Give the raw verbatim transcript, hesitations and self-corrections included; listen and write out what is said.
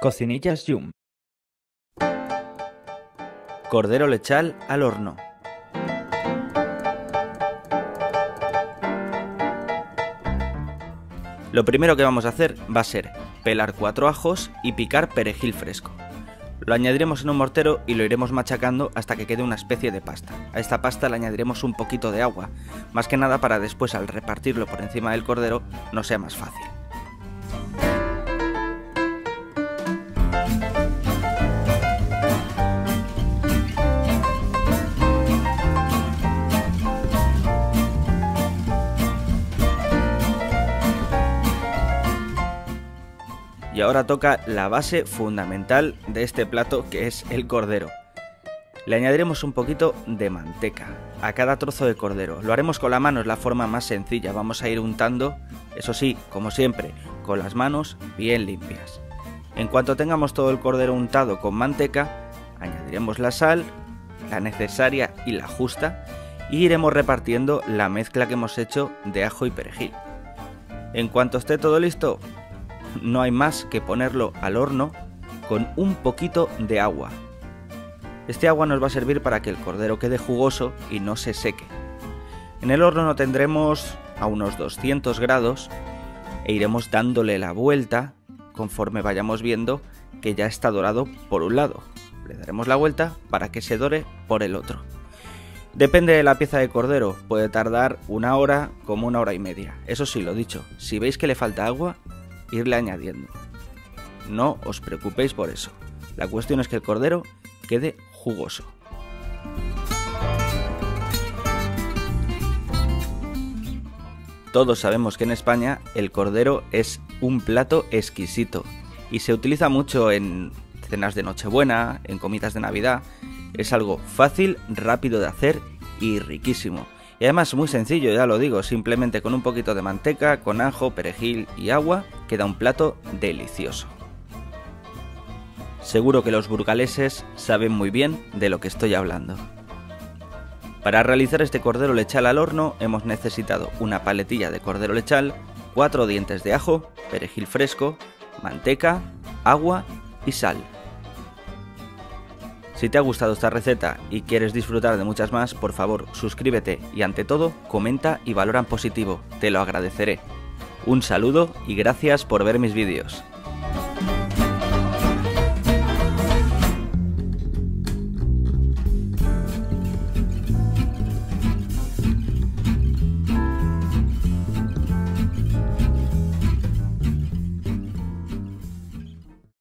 Cocinillas Yum. Cordero lechal al horno. Lo primero que vamos a hacer va a ser pelar cuatro ajos y picar perejil fresco. Lo añadiremos en un mortero y lo iremos machacando hasta que quede una especie de pasta. A esta pasta le añadiremos un poquito de agua, más que nada para después al repartirlo por encima del cordero no sea más fácil. Y ahora toca la base fundamental de este plato, que es el cordero. Le añadiremos un poquito de manteca a cada trozo de cordero. Lo haremos con la mano, es la forma más sencilla. Vamos a ir untando, eso sí, como siempre, con las manos bien limpias. En cuanto tengamos todo el cordero untado con manteca, añadiremos la sal, la necesaria y la justa, y iremos repartiendo la mezcla que hemos hecho de ajo y perejil. En cuanto esté todo listo, no hay más que ponerlo al horno con un poquito de agua. Este agua nos va a servir para que el cordero quede jugoso y no se seque. En el horno lo tendremos a unos doscientos grados e iremos dándole la vuelta conforme vayamos viendo que ya está dorado por un lado. Le daremos la vuelta para que se dore por el otro. Depende de la pieza de cordero, puede tardar una hora como una hora y media. Eso sí, lo dicho, si veis que le falta agua, irle añadiendo. No os preocupéis por eso. La cuestión es que el cordero quede jugoso. Todos sabemos que en España el cordero es un plato exquisito y se utiliza mucho en cenas de Nochebuena, en comidas de Navidad. Es algo fácil, rápido de hacer y riquísimo. Y además muy sencillo, ya lo digo, simplemente con un poquito de manteca, con ajo, perejil y agua, queda un plato delicioso. Seguro que los burgaleses saben muy bien de lo que estoy hablando. Para realizar este cordero lechal al horno hemos necesitado una paletilla de cordero lechal, cuatro dientes de ajo, perejil fresco, manteca, agua y sal. Si te ha gustado esta receta y quieres disfrutar de muchas más, por favor suscríbete y ante todo comenta y valora en positivo, te lo agradeceré. Un saludo y gracias por ver mis vídeos.